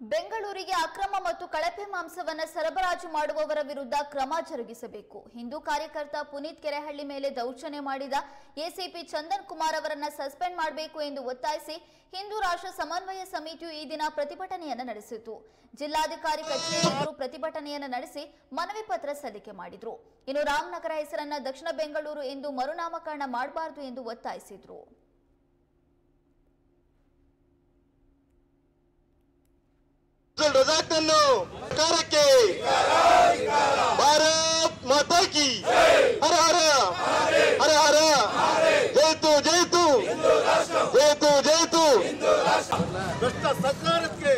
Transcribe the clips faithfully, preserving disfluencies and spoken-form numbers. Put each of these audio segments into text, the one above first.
ಬೆಂಗಳೂರಿಗೆ ಅಕ್ರಮ ಮತ್ತು ಕಳಪೆ ಮಾಂಸವನ್ನು ಸರಬರಾಜು ಮಾಡುವವರ ವಿರುದ್ಧ ಕ್ರಮ ಜರುಗಿಸಬೇಕು. ಹಿಂದೂ ಕಾರ್ಯಕರ್ತ ಪುನೀತ್ ಕೆರೆಹಳ್ಳಿ ಮೇಲೆ ದೌರ್ಜನ್ಯ ಮಾಡಿದ ಎಸಿಪಿ ಚಂದನ್ ಕುಮಾರ್ ಅವರನ್ನು ಸಸ್ಪೆಂಡ್ ಮಾಡಬೇಕು ಎಂದು ಒತ್ತಾಯಿಸಿ ಹಿಂದೂ ರಾಷ್ಟ್ರ ಸಮನ್ವಯ ಸಮಿತಿಯು ಈ ದಿನ ಪ್ರತಿಭಟನೆಯನ್ನು ನಡೆಸಿತು. ಜಿಲ್ಲಾಧಿಕಾರಿ ಕಚೇರಿ ಎದುರು ಪ್ರತಿಭಟನೆಯನ್ನು ನಡೆಸಿ ಮನವಿ ಪತ್ರ ಸಲ್ಲಿಕೆ ಮಾಡಿದರು. ಇನ್ನು ರಾಮನಗರ ಹೆಸರನ್ನು ದಕ್ಷಿಣ ಬೆಂಗಳೂರು ಎಂದು ಮರುನಾಮಕರಣ ಮಾಡಬಾರದು ಎಂದು ಒತ್ತಾಯಿಸಿದರು. ರಜಾಕ್ನನ್ನು ಕಾರ್ಯಕ್ಕೆ ಭಾರತ್ ಮಾತಾ ಕಿ ಹರ ಹರ ಹರ ಹರ ಜಯಿತು ಜಯಿತು ಜಯಿತು ಜಯಿತು ಭ್ರಷ್ಟ ಸರ್ಕಾರಕ್ಕೆ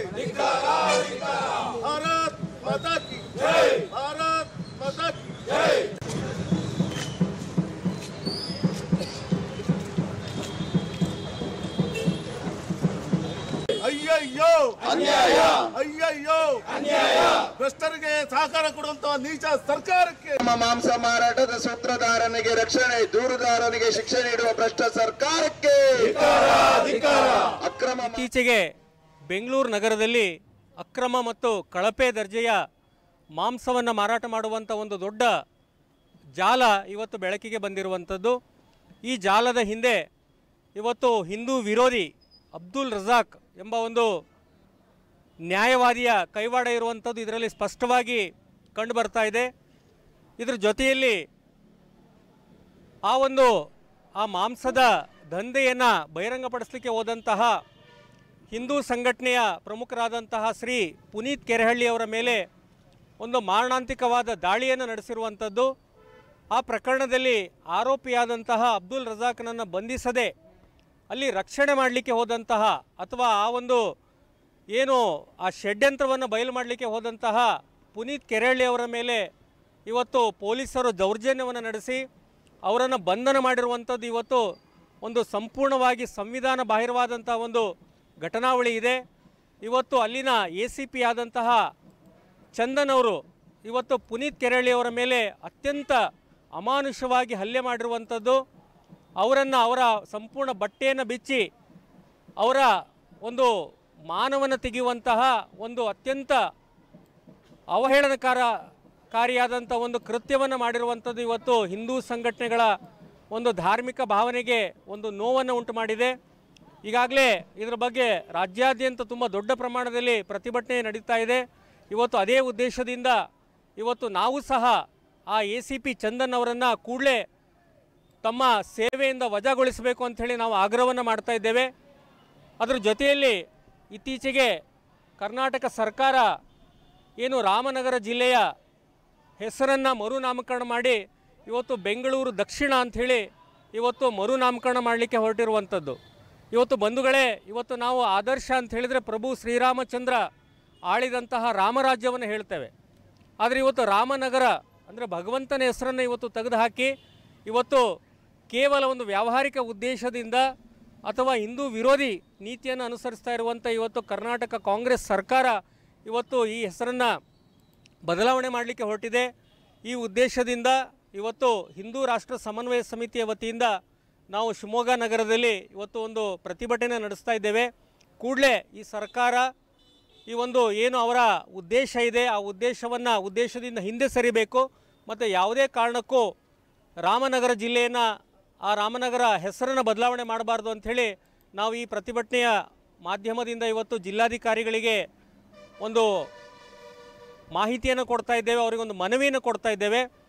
ಭಾರತ್ ಮಾತಾ ಕಿ ಭಾರತ್ ಮಾತಾ ಕಿ ಅಯ್ಯಯ್ಯೋ ಅನ್ಯಾಯ ಅಯ್ಯಯ್ಯೋ ಅನ್ಯಾಯ ಭ್ರಷ್ಟರಿಗೆ ಸಹಕಾರ ಕೊಡುವಂತಹ ನೀಚ ಸರ್ಕಾರಕ್ಕೆ ಮಾಂಸ ಮಾರಾಟದ ಸೂತ್ರಧಾರನಿಗೆ ರಕ್ಷಣೆ, ದೂರುದಾರನಿಗೆ ಶಿಕ್ಷೆ ನೀಡುವ ಭ್ರಷ್ಟ ಸರ್ಕಾರಕ್ಕೆ ಅಕ್ರಮ. ಇತ್ತೀಚೆಗೆ ಬೆಂಗಳೂರು ನಗರದಲ್ಲಿ ಅಕ್ರಮ ಮತ್ತು ಕಳಪೆ ದರ್ಜೆಯ ಮಾಂಸವನ್ನು ಮಾರಾಟ ಮಾಡುವಂಥ ಒಂದು ದೊಡ್ಡ ಜಾಲ ಇವತ್ತು ಬೆಳಕಿಗೆ ಬಂದಿರುವಂಥದ್ದು. ಈ ಜಾಲದ ಹಿಂದೆ ಇವತ್ತು ಹಿಂದೂ ವಿರೋಧಿ ಅಬ್ದುಲ್ ರಜಾಕ್ ಎಂಬ ಒಂದು ನ್ಯಾಯವಾದಿಯ ಕೈವಾಡ ಇರುವಂಥದ್ದು ಇದರಲ್ಲಿ ಸ್ಪಷ್ಟವಾಗಿ ಕಂಡು ಬರ್ತಾ ಇದೆ. ಇದರ ಜೊತೆಯಲ್ಲಿ ಆ ಒಂದು ಆ ಮಾಂಸದ ದಂಧೆಯನ್ನು ಬಹಿರಂಗಪಡಿಸಲಿಕ್ಕೆ ಹೋದಂತಹ ಹಿಂದೂ ಸಂಘಟನೆಯ ಪ್ರಮುಖರಾದಂತಹ ಶ್ರೀ ಪುನೀತ್ ಕೆರೆಹಳ್ಳಿ ಅವರ ಮೇಲೆ ಒಂದು ಮಾರಣಾಂತಿಕವಾದ ದಾಳಿಯನ್ನು ನಡೆಸಿರುವಂಥದ್ದು. ಆ ಪ್ರಕರಣದಲ್ಲಿ ಆರೋಪಿಯಾದಂತಹ ಅಬ್ದುಲ್ ರಜಾಕ್ನನ್ನು ಬಂಧಿಸದೆ ಅಲ್ಲಿ ರಕ್ಷಣೆ ಮಾಡಲಿಕ್ಕೆ ಹೋದಂತಹ ಅಥವಾ ಆ ಒಂದು ಏನು ಆ ಷಡ್ಯಂತ್ರವನ್ನು ಬಯಲು ಮಾಡಲಿಕ್ಕೆ ಹೋದಂತಹ ಪುನೀತ್ ಕೆರೆಹಳ್ಳಿ ಅವರ ಮೇಲೆ ಇವತ್ತು ಪೊಲೀಸರು ದೌರ್ಜನ್ಯವನ್ನು ನಡೆಸಿ ಅವರನ್ನು ಬಂಧನ ಮಾಡಿರುವಂಥದ್ದು ಇವತ್ತು ಒಂದು ಸಂಪೂರ್ಣವಾಗಿ ಸಂವಿಧಾನ ಬಾಹಿರವಾದಂಥ ಒಂದು ಘಟನಾವಳಿ ಇದೆ. ಇವತ್ತು ಅಲ್ಲಿನ ಎ ಸಿ ಪಿ ಆದಂತಹ ಚಂದನ್ ಅವರು ಇವತ್ತು ಪುನೀತ್ ಕೆರೆಹಳ್ಳಿ ಅವರ ಮೇಲೆ ಅತ್ಯಂತ ಅಮಾನುಷವಾಗಿ ಹಲ್ಲೆ ಮಾಡಿರುವಂಥದ್ದು, ಅವರನ್ನು ಅವರ ಸಂಪೂರ್ಣ ಬಟ್ಟೆಯನ್ನು ಬಿಚ್ಚಿ ಅವರ ಒಂದು ಮಾನವನ್ನು ತೆಗೆಯುವಂತಹ ಒಂದು ಅತ್ಯಂತ ಅವಹೇಳನಕಾರಕಾರಿಯಾದಂಥ ಒಂದು ಕೃತ್ಯವನ್ನು ಮಾಡಿರುವಂಥದ್ದು ಇವತ್ತು ಹಿಂದೂ ಸಂಘಟನೆಗಳ ಒಂದು ಧಾರ್ಮಿಕ ಭಾವನೆಗೆ ಒಂದು ನೋವನ್ನು ಉಂಟು ಮಾಡಿದೆ. ಈಗಾಗಲೇ ಇದರ ಬಗ್ಗೆ ರಾಜ್ಯಾದ್ಯಂತ ತುಂಬ ದೊಡ್ಡ ಪ್ರಮಾಣದಲ್ಲಿ ಪ್ರತಿಭಟನೆ ನಡೀತಾ ಇದೆ. ಇವತ್ತು ಅದೇ ಉದ್ದೇಶದಿಂದ ಇವತ್ತು ನಾವು ಸಹ ಆ ಎ ಸಿ ಪಿ ಚಂದನ್ ಅವರನ್ನು ಕೂಡಲೇ ತಮ್ಮ ಸೇವೆಯಿಂದ ವಜಾಗೊಳಿಸಬೇಕು ಅಂಥೇಳಿ ನಾವು ಆಗ್ರಹವನ್ನು ಮಾಡ್ತಾ ಇದ್ದೇವೆ. ಅದರ ಜೊತೆಯಲ್ಲಿ ಇತ್ತೀಚೆಗೆ ಕರ್ನಾಟಕ ಸರ್ಕಾರ ಏನು ರಾಮನಗರ ಜಿಲ್ಲೆಯ ಹೆಸರನ್ನು ಮರುನಾಮಕರಣ ಮಾಡಿ ಇವತ್ತು ಬೆಂಗಳೂರು ದಕ್ಷಿಣ ಅಂಥೇಳಿ ಇವತ್ತು ಮರುನಾಮಕರಣ ಮಾಡಲಿಕ್ಕೆ ಹೊರಟಿರುವಂಥದ್ದು. ಇವತ್ತು ಬಂಧುಗಳೇ, ಇವತ್ತು ನಾವು ಆದರ್ಶ ಅಂತ ಹೇಳಿದರೆ ಪ್ರಭು ಶ್ರೀರಾಮಚಂದ್ರ ಆಳಿದಂತಹ ರಾಮರಾಜ್ಯವನ್ನು ಹೇಳ್ತೇವೆ. ಆದರೆ ಇವತ್ತು ರಾಮನಗರ ಅಂದರೆ ಭಗವಂತನ ಹೆಸರನ್ನು ಇವತ್ತು ತೆಗೆದುಹಾಕಿ ಇವತ್ತು ಕೇವಲ ಒಂದು ವ್ಯಾವಹಾರಿಕ ಉದ್ದೇಶದಿಂದ ಅಥವಾ ಹಿಂದೂ ವಿರೋಧಿ ನೀತಿಯನ್ನು ಅನುಸರಿಸ್ತಾ ಇರುವಂಥ ಇವತ್ತು ಕರ್ನಾಟಕ ಕಾಂಗ್ರೆಸ್ ಸರ್ಕಾರ ಇವತ್ತು ಈ ಹೆಸರನ್ನು ಬದಲಾವಣೆ ಮಾಡಲಿಕ್ಕೆ ಹೊರಟಿದೆ. ಈ ಉದ್ದೇಶದಿಂದ ಇವತ್ತು ಹಿಂದೂ ರಾಷ್ಟ್ರ ಸಮನ್ವಯ ಸಮಿತಿಯ ವತಿಯಿಂದ ನಾವು ಶಿವಮೊಗ್ಗ ನಗರದಲ್ಲಿ ಇವತ್ತು ಒಂದು ಪ್ರತಿಭಟನೆ ನಡೆಸ್ತಾ ಇದ್ದೇವೆ. ಕೂಡಲೇ ಈ ಸರ್ಕಾರ ಈ ಒಂದು ಏನು ಅವರ ಉದ್ದೇಶ ಇದೆ ಆ ಉದ್ದೇಶವನ್ನು ಉದ್ದೇಶದಿಂದ ಹಿಂದೆ ಸರಿಬೇಕು ಮತ್ತು ಯಾವುದೇ ಕಾರಣಕ್ಕೂ ರಾಮನಗರ ಜಿಲ್ಲೆಯನ್ನು ಆ ರಾಮನಗರ ಹೆಸರನ್ನು ಬದಲಾವಣೆ ಮಾಡಬಾರ್ದು ಅಂಥೇಳಿ ನಾವು ಈ ಪ್ರತಿಭಟನೆಯ ಮಾಧ್ಯಮದಿಂದ ಇವತ್ತು ಜಿಲ್ಲಾಧಿಕಾರಿಗಳಿಗೆ ಒಂದು ಮಾಹಿತಿಯನ್ನು ಕೊಡ್ತಾ ಇದ್ದೇವೆ, ಅವರಿಗೊಂದು ಮನವಿಯನ್ನು ಕೊಡ್ತಾ ಇದ್ದೇವೆ.